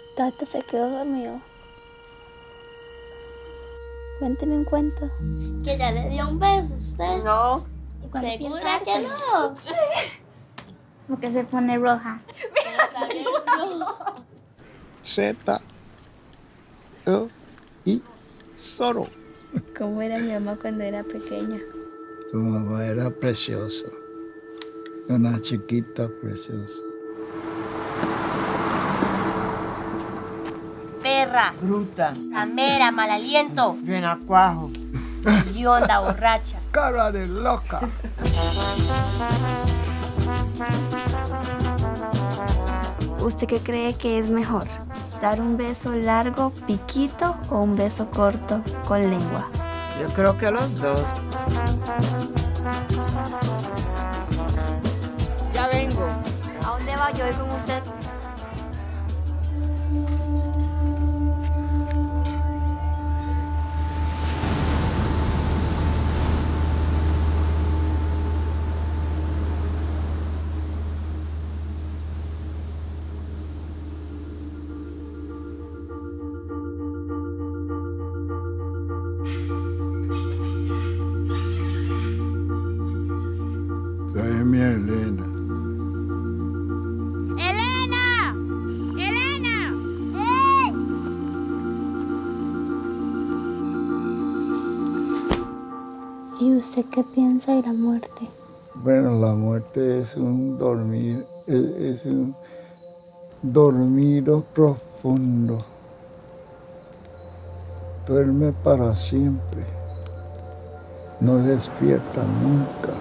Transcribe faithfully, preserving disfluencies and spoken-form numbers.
Tata se quedó dormido. Cuénteme un cuento. ¿Que ya le dio un beso a usted? No. ¿Segura que no? Porque se pone roja. Está bien rojo. Z, E, I, Zoro. ¿Cómo era mi mamá cuando era pequeña? Tu mamá era preciosa. Una chiquita preciosa. Perra. Bruta. Ramera, mal aliento. Renacuajo. Hedionda, borracha. Cara de loca. ¿Usted qué cree que es mejor? ¿Dar un beso largo, piquito, o un beso corto, con lengua? Yo creo que los dos. Ya vengo. ¿A dónde va? Yo voy con usted. Soy mi Elena. ¡Elena! ¡Elena! ¡Eh! ¿Y usted qué piensa de la muerte? Bueno, la muerte es un dormir, es, es un dormido profundo. Duerme para siempre. No despierta nunca.